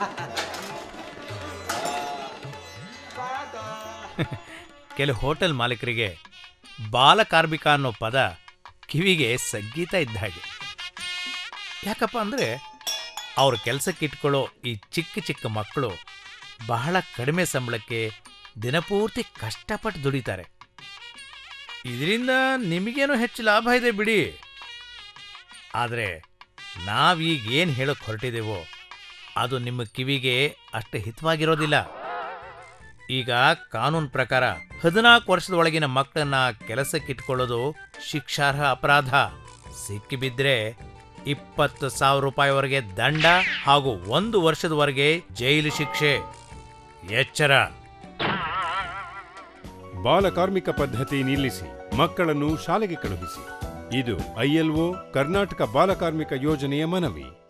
ಕೆಲ ಹೋಟೆಲ್ ಮಾಲೀಕರಿಗೆ ಬಾಲ ಕಾರ್ಮಿಕ ಅನ್ನೋ ಪದ ಕಿವಿಗೆ ಸಂಗೀತ ಇದ್ದ ಹಾಗೆ. ಯಾಕಪ್ಪ ಅಂದರೆ ಅವ್ರ ಕೆಲಸಕ್ಕೆ ಇಟ್ಕೊಳ್ಳೋ ಈ ಚಿಕ್ಕ ಚಿಕ್ಕ ಮಕ್ಕಳು ಬಹಳ ಕಡಿಮೆ ಸಂಬಳಕ್ಕೆ ದಿನಪೂರ್ತಿ ಕಷ್ಟಪಟ್ಟು ದುಡಿತಾರೆ. ಇದರಿಂದ ನಿಮಗೇನೋ ಹೆಚ್ಚು ಲಾಭ ಇದೆ ಬಿಡಿ. ಆದರೆ ನಾವೀಗೇನು ಹೇಳೋಕೆ ಹೊರಟಿದ್ದೇವೋ ಅದು ನಿಮ್ಮ ಕಿವಿಗೆ ಅಷ್ಟು ಹಿತವಾಗಿರೋದಿಲ್ಲ. ಈಗ ಕಾನೂನು ಪ್ರಕಾರ 14 ವರ್ಷದ ಒಳಗಿನ ಮಕ್ಕಳನ್ನ ಕೆಲಸಕ್ಕಿಟ್ಕೊಳ್ಳೋದು ಶಿಕ್ಷಾರ್ಹ ಅಪರಾಧ. ಸಿಕ್ಕಿಬಿದ್ರೆ 20,000 ರೂಪಾಯಿವರೆಗೆ ದಂಡ ಹಾಗೂ 1 ವರ್ಷದವರೆಗೆ ಜೈಲು ಶಿಕ್ಷೆ. ಎಚ್ಚರ. ಬಾಲಕಾರ್ಮಿಕ ಪದ್ಧತಿ ನಿಲ್ಲಿಸಿ, ಮಕ್ಕಳನ್ನು ಶಾಲೆಗೆ ಕಳುಹಿಸಿ. ಇದು ILO ಕರ್ನಾಟಕ ಬಾಲಕಾರ್ಮಿಕ ಯೋಜನೆಯ ಮನವಿ.